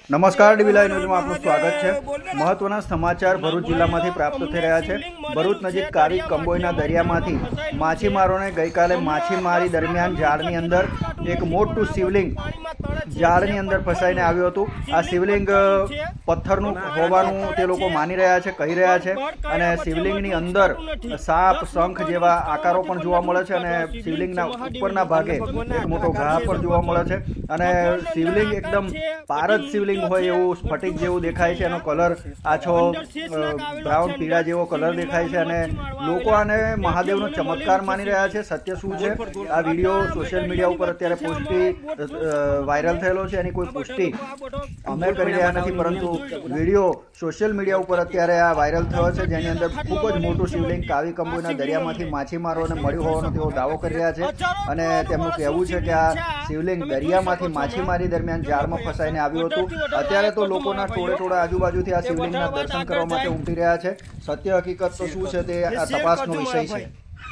નમસ્કાર ડીવી લાઈવ ન્યૂઝમાં આપનું સ્વાગત છે। મહત્વના સમાચાર ભરૂચ જિલ્લામાંથી પ્રાપ્ત થઈ રહ્યા છે। ભરૂચ નજીક કાવી કંબોઈના દરિયામાંથી માછીમારોને ગઈકાલે માછીમારી દરમિયાન જાળની અંદર એક મોટું શિવલિંગ જાળની અંદર ફસાઈને આવ્યું હતું। આ શિવલિંગ પથ્થરનું હોવાનું તે લોકો માની રહ્યા છે, કહી રહ્યા છે અને શિવલિંગની અંદર સાપ શંખ જેવા આકારો પણ જોવા મળે છે અને શિવલિંગના ઉપરના ભાગે એક મોટો ઘા પણ જોવા મળે છે અને શિવલિંગ એકદમ પારદ શિવલિંગ હોય એવું સ્ફટિક જેવું દેખાય છે। એનો કલર આછો બ્રાઉન પીળા જેવો કલર દેખાય છે અને લોકો આને મહાદેવનો ચમત્કાર માની રહ્યા છે। સત્ય શું છે? આ વિડીયો સોશિયલ મીડિયા ઉપર અત્યારે પુષ્ટિ વાયરલ થયેલો છે। એની કોઈ પુષ્ટિ અમે કરી રહ્યા નથી, પરંતુ વિડીયો સોશિયલ મીડિયા ઉપર અત્યારે આ વાયરલ થયો છે, જેની અંદર ખૂબ જ મોટું શિવલિંગ કાવી કંબોઈના દરિયામાંથી માછીમારોને મળ્યું હોવાનો તેઓ દાવો કરી રહ્યા છે અને તેમનું કહેવું છે કે આ શિવલિંગ દરિયામાંથી માછીમારી દરમિયાન જાળમાં ફસાઈને આવ્યું હતું। અત્યારે તો લોકોના ટોળે આજુબાજુથી આ શિવલિંગના દર્શન કરવા માટે ઉમટી રહ્યા છે। સત્ય હકીકત તો શું છે તે આ તપાસનો વિષય છે।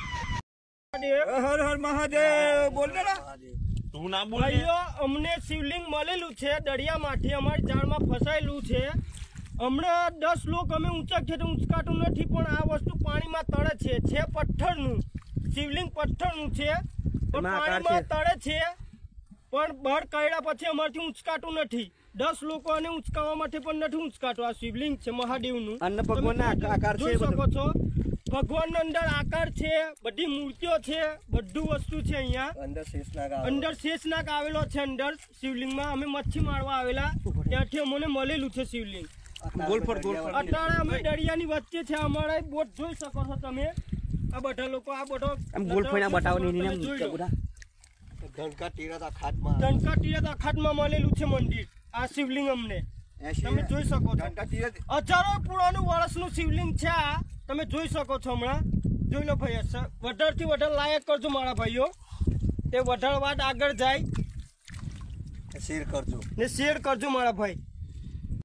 હર હર મહાદેવ બોલ ને તું ના બોલ। અમને શિવલિંગ મળેલું છે દરિયામાંથી, અમારી જાળમાં ફસાયેલું છે। હમણાં 10 લોકો અમે ઊંચા ખેતર ઊંચકાતું નથી, પણ આ વસ્તુ પાણીમાં તળે છે પથ્થરનું શિવલિંગ પથ્થરનું છે પણ પાણીમાં તળે છે, પણ બળ કાઢ્યા પછી અમારથી ઊંચકાતું નથી। 10 લોકો આને ઊંચકાવવા માટે પણ નથી ઊંચકાતું। આ શિવલિંગ છે મહાદેવનું, અન્ન ભગવાનના આકાર છે, જોઈ શકો છો। ભગવાનનો અંદર આકાર છે, બધી મૂર્તિઓ છે, બધું વસ્તુ છે। અહીંયા અંદર શેષનાગ આવેલો છે અંદર શિવલિંગમાં। અમે મચ્છી મારવા આવેલા ત્યાંથી અમને મળેલું છે શિવલિંગ। અત્યારે અમે દરિયાની વચ્ચે છે, અમારા બોટ જોઈ શકો છો તમે। આ બધા લોકો આ બધો ધનકા તીરથ અખાતમાં મળેલું છે મંદિર। આ શિવલિંગ અમને તમે જોઈ શકો છો। હજારો પુરાણું વર્ષનું શિવલિંગ છે આ, તમે જોઈ શકો છો। હમણાં જોઈ લો ભાઈ, વધારથી વધારે લાયક કરજો મારા ભાઈઓ, તે વધારે વાત આગળ જાય, શેર કરજો મારા ભાઈ।